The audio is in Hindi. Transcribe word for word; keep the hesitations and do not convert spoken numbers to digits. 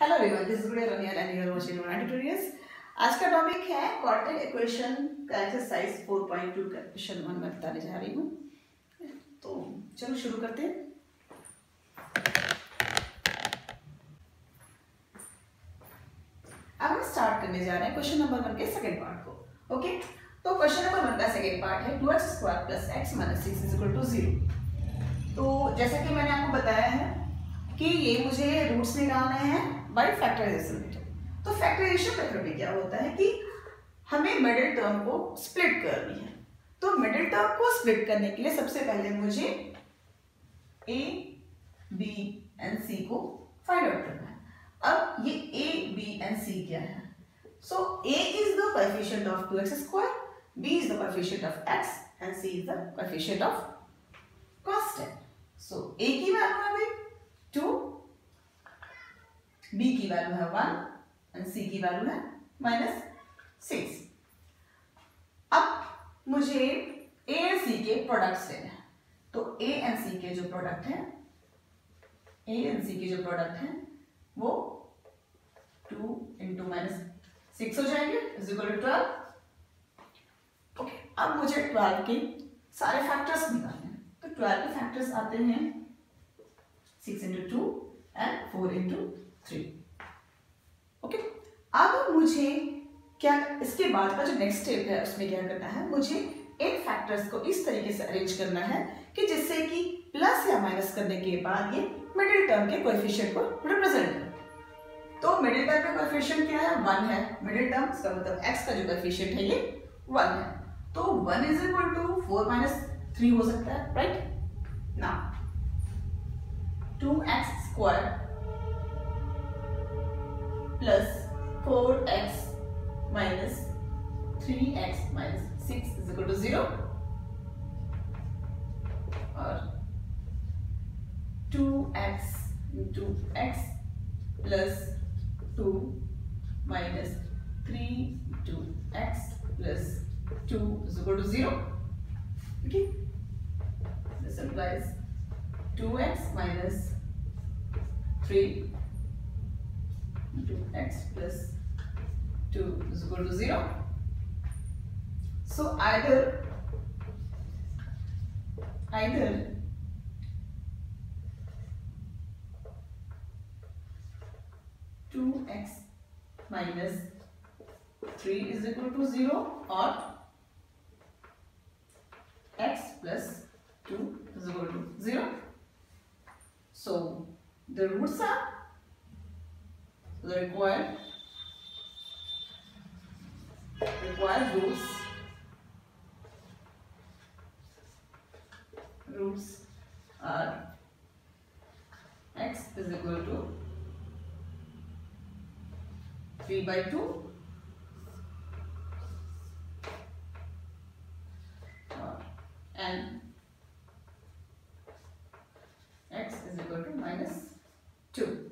Hello everyone, this is Gudiya Raniyar and you are watching one tutorials. आज का टॉपिक है क्वाड्रेटिक इक्वेशन का एक्सरसाइज फोर पॉइंट टू का क्वेश्चन वन मैं बताने जा रही हूँ। तो चलो शुरू करते हैं। अब हम स्टार्ट करने जा रहे हैं क्वेश्चन नंबर वन के सेकंड पार्ट को। ओके, तो क्वेश्चन नंबर वन का सेकंड पार्ट है two x square plus X minus six is equal to zero. तो जैसा कि मैंने आपको बताया है कि ये मुझे रूट्स निकालने हैं बाय फैक्टराइजेशन मेथड। तो फैक्टराइजेशन मेथड में क्या होता है कि हमें मिडिल टर्म को स्प्लिट करनी है। तो मिडिल टर्म को स्प्लिट करने के लिए सबसे पहले मुझे ए बी एंड सी को फाइंड आउट करना है। अब ये ए बी एंड सी क्या है? So A is the coefficient of two x square, B is the coefficient of X and C is the coefficient of constant. So A की वैल्यू है भाई टू, बी की वैल्यू है वन एंड सी की वैल्यू है माइनस सिक्स। अब मुझे ए एंड सी के प्रोडक्ट्स लेने हैं। तो ए एंड सी के जो प्रोडक्ट है ए एंड सी के जो प्रोडक्ट है वो टू इंटू माइनस सिक्स हो जाएंगे is equal to twelve. Okay, अब मुझे ट्वेल्व के सारे फैक्टर्स निकालने हैं। तो ट्वेल्व के फैक्टर्स आते हैं six into two and four into three. Okay, अब मुझे क्या इसके बाद का जो नेक्स्ट स्टेप है उसमें क्या करना है, मुझे इन फैक्टर्स को इस तरीके से अरेंज करना है कि जिससे कि प्लस या माइनस करने के बाद ये मिडिल टर्म के कोएफिशिएंट को रिप्रेजेंट करे। तो मिडिल टर्म का कोएफिशिएंट क्या है? वन है। मिडिल टर्म इसका मतलब x का जो कोएफिशिएंट है ये वन है। तो one is equal to four minus three हो सकता है, right? Now two x square plus four x minus three x minus six is equal to zero, और two x into x plus two minus three into x plus two is equal to zero. Okay, this implies two x minus three into x plus two is equal to zero. So either either two x minus three is equal to zero or x plus two is equal to zero. So the roots are the required required roots roots are x is equal to three by two and x is equal to minus two.